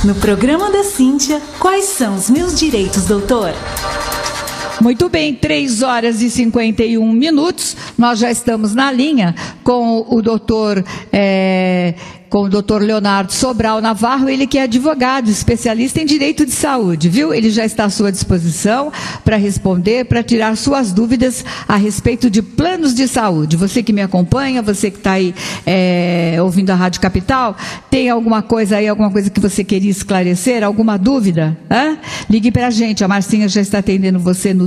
No programa da Cíntia, quais são os meus direitos, doutor? Muito bem, 3h51. Nós já estamos na linha com o doutor Leonardo Sobral Navarro, ele que é advogado, especialista em direito de saúde, viu? Ele já está à sua disposição para responder, para tirar suas dúvidas a respeito de planos de saúde. Você que me acompanha, você que está aí ouvindo a Rádio Capital, tem alguma coisa que você queria esclarecer, alguma dúvida? Ligue para a gente, a Marcinha já está atendendo você no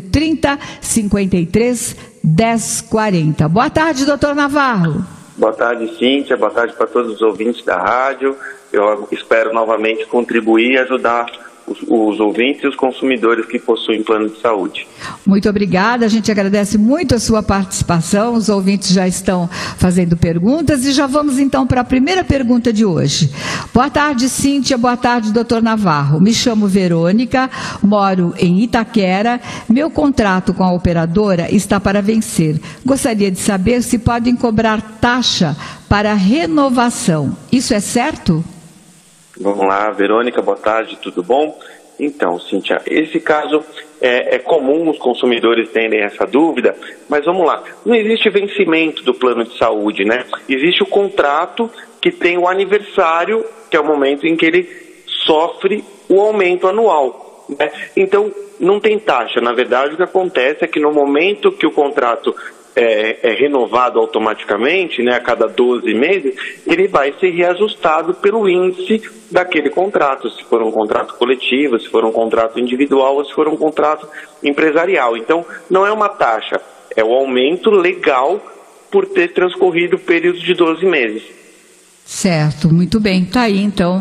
3053-1040. Boa tarde, doutor Navarro. Boa tarde, Cíntia. Boa tarde para todos os ouvintes da rádio. Eu espero novamente contribuir e ajudar os ouvintes e os consumidores que possuem plano de saúde. Muito obrigada, a gente agradece muito a sua participação, os ouvintes já estão fazendo perguntas e já vamos então para a primeira pergunta de hoje. Boa tarde, Cíntia, boa tarde, doutor Navarro. Me chamo Verônica, moro em Itaquera, meu contrato com a operadora está para vencer. Gostaria de saber se podem cobrar taxa para renovação. Isso é certo? Vamos lá, Verônica, boa tarde, tudo bom? Então, Cíntia, esse caso é comum, os consumidores terem essa dúvida, mas vamos lá, não existe vencimento do plano de saúde, né? Existe o contrato que tem o aniversário, que é o momento em que ele sofre o aumento anual, né? Então, não tem taxa, na verdade o que acontece é que no momento que o contrato é renovado automaticamente, né, a cada 12 meses, ele vai ser reajustado pelo índice daquele contrato, se for um contrato coletivo, se for um contrato individual ou se for um contrato empresarial. Então, não é uma taxa, é o aumento legal por ter transcorrido o período de 12 meses. Certo, muito bem. Está aí, então,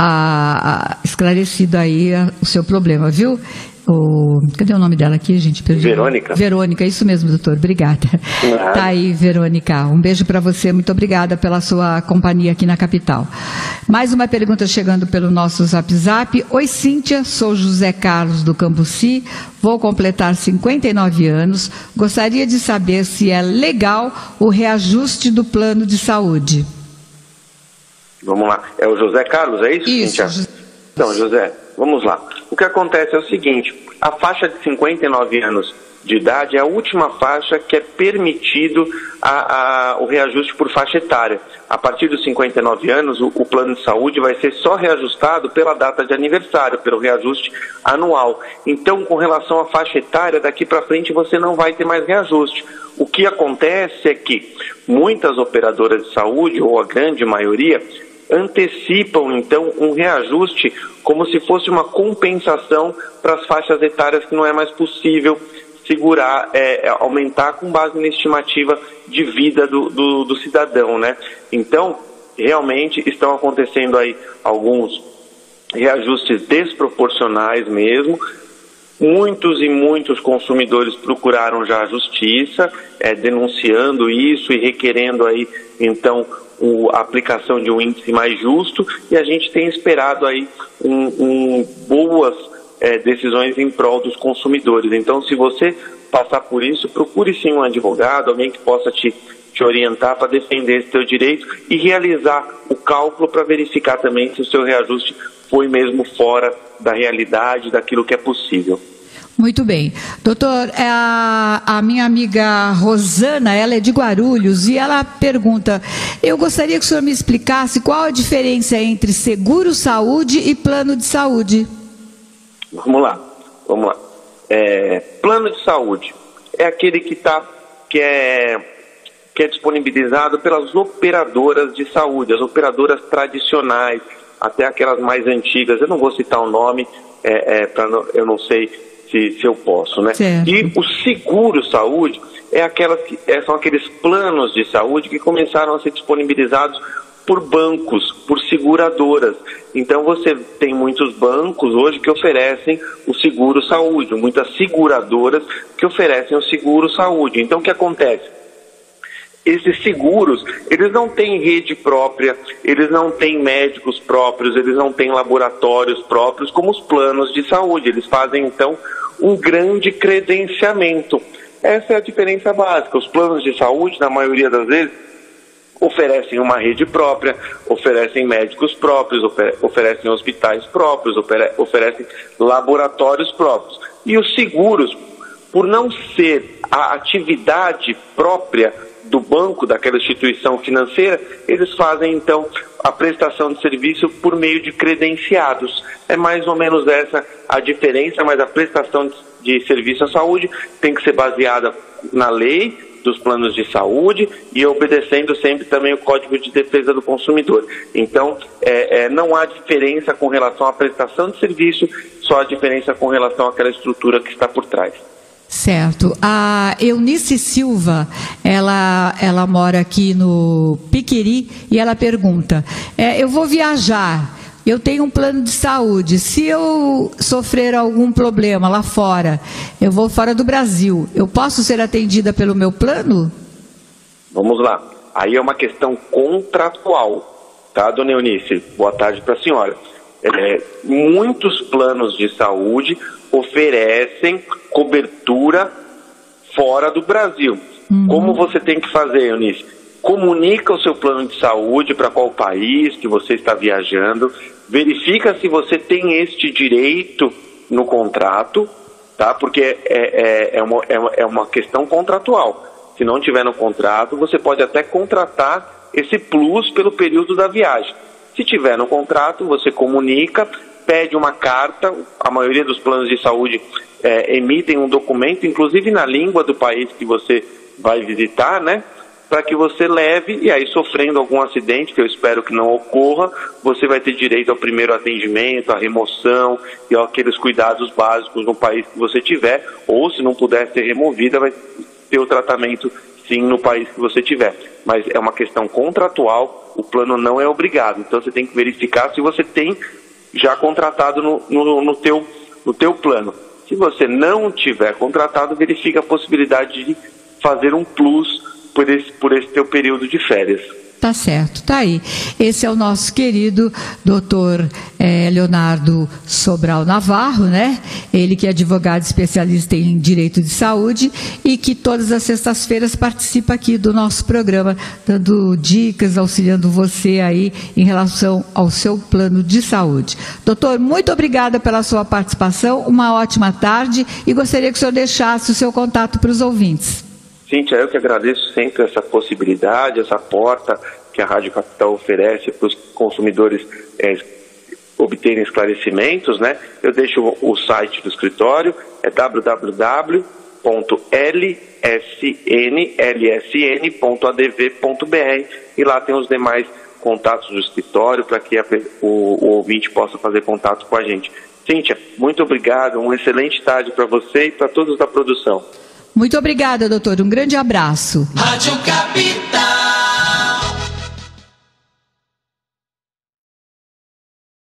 esclarecido aí o seu problema, viu? Cadê o nome dela aqui, gente? Perdi. Verônica. Verônica, isso mesmo, doutor. Obrigada. Tá aí, Verônica. Um beijo para você. Muito obrigada pela sua companhia aqui na capital. Mais uma pergunta chegando pelo nosso Zap. Oi, Cíntia. Sou José Carlos do Cambuci. Vou completar 59 anos. Gostaria de saber se é legal o reajuste do plano de saúde. Vamos lá. É o José Carlos, é isso, Cíntia? Isso. Então, José, vamos lá. O que acontece é o seguinte, a faixa de 59 anos de idade é a última faixa que é permitido o reajuste por faixa etária. A partir dos 59 anos, o plano de saúde vai ser só reajustado pela data de aniversário, pelo reajuste anual. Então, com relação à faixa etária, daqui para frente você não vai ter mais reajuste. O que acontece é que muitas operadoras de saúde, ou a grande maioria, antecipam, então, um reajuste como se fosse uma compensação para as faixas etárias que não é mais possível segurar, aumentar com base na estimativa de vida do cidadão, né? Então, realmente estão acontecendo aí alguns reajustes desproporcionais mesmo. Muitos consumidores procuraram já a justiça, denunciando isso e requerendo aí, então, a aplicação de um índice mais justo, e a gente tem esperado aí boas decisões em prol dos consumidores. Então, se você passar por isso, procure sim um advogado, alguém que possa te orientar para defender esse seu direito e realizar o cálculo para verificar também se o seu reajuste foi mesmo fora da realidade, daquilo que é possível. Muito bem. Doutor, a minha amiga Rosana, ela é de Guarulhos e ela pergunta, eu gostaria que o senhor me explicasse qual a diferença entre seguro-saúde e plano de saúde. Vamos lá. Plano de saúde é aquele que é disponibilizado pelas operadoras de saúde, as operadoras tradicionais, até aquelas mais antigas, eu não vou citar o nome, eu não sei se eu posso, né? Certo. E o seguro-saúde são aqueles planos de saúde que começaram a ser disponibilizados por bancos, por seguradoras. Então você tem muitos bancos hoje que oferecem o seguro-saúde, muitas seguradoras que oferecem o seguro-saúde. Então o que acontece? Esses seguros, eles não têm rede própria, eles não têm médicos próprios, eles não têm laboratórios próprios como os planos de saúde. Eles fazem, então, um grande credenciamento. Essa é a diferença básica. Os planos de saúde, na maioria das vezes, oferecem uma rede própria, oferecem médicos próprios, oferecem hospitais próprios, oferecem laboratórios próprios. E os seguros, por não ser a atividade própria do banco, daquela instituição financeira, eles fazem então a prestação de serviço por meio de credenciados. É mais ou menos essa a diferença, mas a prestação de serviço à saúde tem que ser baseada na lei dos planos de saúde e obedecendo sempre também o Código de Defesa do Consumidor. Então, não há diferença com relação à prestação de serviço, só há diferença com relação àquela estrutura que está por trás. Certo. A Eunice Silva, ela mora aqui no Piqueri e ela pergunta, eu vou viajar, eu tenho um plano de saúde, se eu sofrer algum problema lá fora, eu vou fora do Brasil, eu posso ser atendida pelo meu plano? Vamos lá. Aí é uma questão contratual, tá, dona Eunice? Boa tarde para a senhora. Muitos planos de saúde oferecem cobertura fora do Brasil. Como você tem que fazer, Eunice? Comunica o seu plano de saúde para qual país que você está viajando, verifica se você tem este direito no contrato, tá? Porque é uma questão contratual. Se não tiver no contrato, você pode até contratar esse plus pelo período da viagem. Se tiver no contrato, você comunica, pede uma carta, a maioria dos planos de saúde emitem um documento, inclusive na língua do país que você vai visitar, né? Para que você leve, e aí sofrendo algum acidente, que eu espero que não ocorra, você vai ter direito ao primeiro atendimento, à remoção e aqueles cuidados básicos no país que você tiver, ou se não puder ser removida, vai ter o tratamento sim no país que você tiver. Mas é uma questão contratual, o plano não é obrigado, então você tem que verificar se você tem já contratado no teu plano. Se você não tiver contratado, verifica a possibilidade de fazer um plus por esse teu período de férias. Tá certo, tá aí. Esse é o nosso querido doutor Leonardo Sobral Navarro, né? Ele que é advogado especialista em direito de saúde e que todas as sextas-feiras participa aqui do nosso programa, dando dicas, auxiliando você aí em relação ao seu plano de saúde. Doutor, muito obrigada pela sua participação, uma ótima tarde e gostaria que o senhor deixasse o seu contato para os ouvintes. Cíntia, eu que agradeço sempre essa possibilidade, essa porta que a Rádio Capital oferece para os consumidores obterem esclarecimentos, né? Eu deixo o site do escritório, é www.lsnlsn.adv.br e lá tem os demais contatos do escritório para que o ouvinte possa fazer contato com a gente. Cíntia, muito obrigado, uma excelente tarde para você e para todos da produção. Muito obrigada, doutor. Um grande abraço. Rádio Capital.